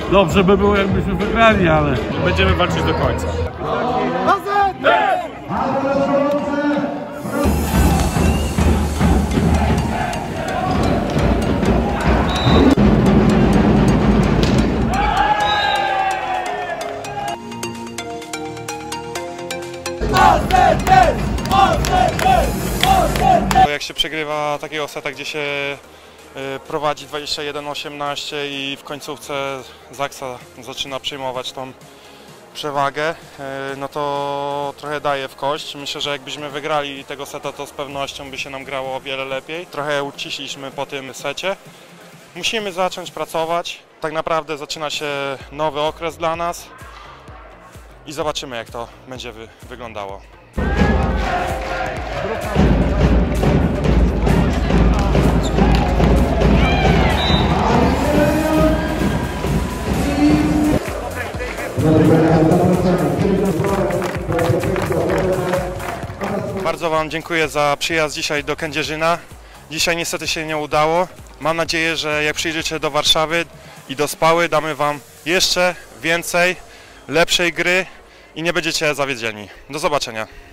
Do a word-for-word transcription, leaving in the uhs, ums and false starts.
Dobrze by było, jakbyśmy wygrali, ale będziemy walczyć do końca. Jak się przegrywa takiego seta, gdzie się prowadzi dwadzieścia jeden osiemnaście i w końcówce Zaksa zaczyna przyjmować tą przewagę, no to trochę daje w kość. Myślę, że jakbyśmy wygrali tego seta, to z pewnością by się nam grało o wiele lepiej. Trochę uciśliśmy po tym secie. Musimy zacząć pracować. Tak naprawdę zaczyna się nowy okres dla nas i zobaczymy, jak to będzie wy wyglądało. Bardzo Wam dziękuję za przyjazd dzisiaj do Kędzierzyna. Dzisiaj niestety się nie udało. Mam nadzieję, że jak przyjdziecie do Warszawy i do Spały, damy Wam jeszcze więcej, lepszej gry i nie będziecie zawiedzieni. Do zobaczenia.